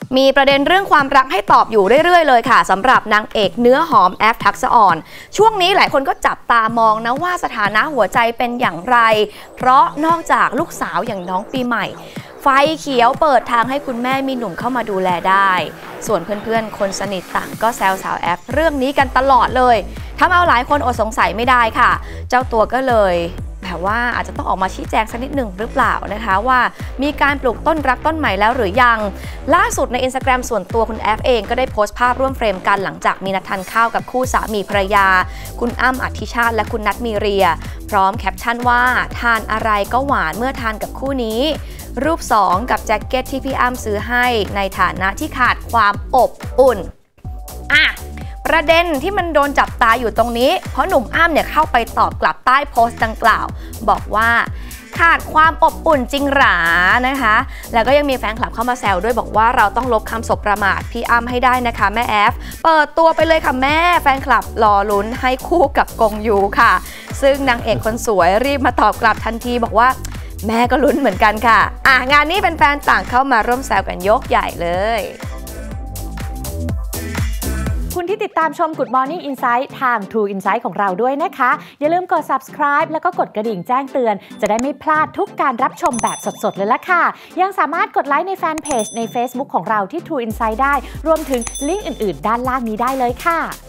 มีประเด็นเรื่องความรักให้ตอบอยู่เรื่อยๆเลยค่ะสำหรับนางเอกเนื้อหอมแอฟทักษะอ่อนช่วงนี้หลายคนก็จับตามองนะว่าสถานะหัวใจเป็นอย่างไรเพราะนอกจากลูกสาวอย่างน้องปีใหม่ไฟเขียวเปิดทางให้คุณแม่มีหนุ่มเข้ามาดูแลได้ส่วนเพื่อนๆคนสนิทต่างก็แซวสาวแอฟเรื่องนี้กันตลอดเลยทำเอาหลายคนอดสงสัยไม่ได้ค่ะเจ้าตัวก็เลยแบบว่าอาจจะต้องออกมาชี้แจงสักนิดหนึ่งหรือเปล่านะคะว่ามีการปลูกต้นรักต้นใหม่แล้วหรือยังล่าสุดใน Instagram ส่วนตัวคุณแอฟเองก็ได้โพสต์ภาพร่วมเฟรมกันหลังจากมีนัดทานข้าวกับคู่สามีภรรยาคุณอ้ำอธิชาติและคุณนัทมีเรียพร้อมแคปชั่นว่าทานอะไรก็หวานเมื่อทานกับคู่นี้รูป2กับแจ็คเก็ตที่พี่อ้ำซื้อให้ในฐานะที่ขาดความอบอุ่นประเด็นที่มันโดนจับตาอยู่ตรงนี้เพราะหนุ่มอ้ำเนี่ยเข้าไปตอบกลับใต้โพสต์ดังกล่าวบอกว่าขาดความอบอุ่นจริงหรานะคะแล้วก็ยังมีแฟนคลับเข้ามาแซวด้วยบอกว่าเราต้องลบคำสบประมาทพี่อ้ำให้ได้นะคะแม่แอฟเปิดตัวไปเลยค่ะแม่แฟนคลับรอลุ้นให้คู่กับกงยูค่ะซึ่งนางเอกคนสวยรีบมาตอบกลับทันทีบอกว่าแม่ก็ลุ้นเหมือนกันค่ะงานนี้เป็นแฟนต่างเข้ามาร่วมแซวกันยกใหญ่เลยคุณที่ติดตามชม Good Morning Insight ทาง True Insight ของเราด้วยนะคะอย่าลืมกด subscribe แล้วก็กดกระดิ่งแจ้งเตือนจะได้ไม่พลาดทุกการรับชมแบบสดๆเลยล่ะค่ะยังสามารถกดไลค์ในแฟนเพจใน Facebook ของเราที่ True Insight ได้รวมถึงลิงก์อื่นๆด้านล่างนี้ได้เลยค่ะ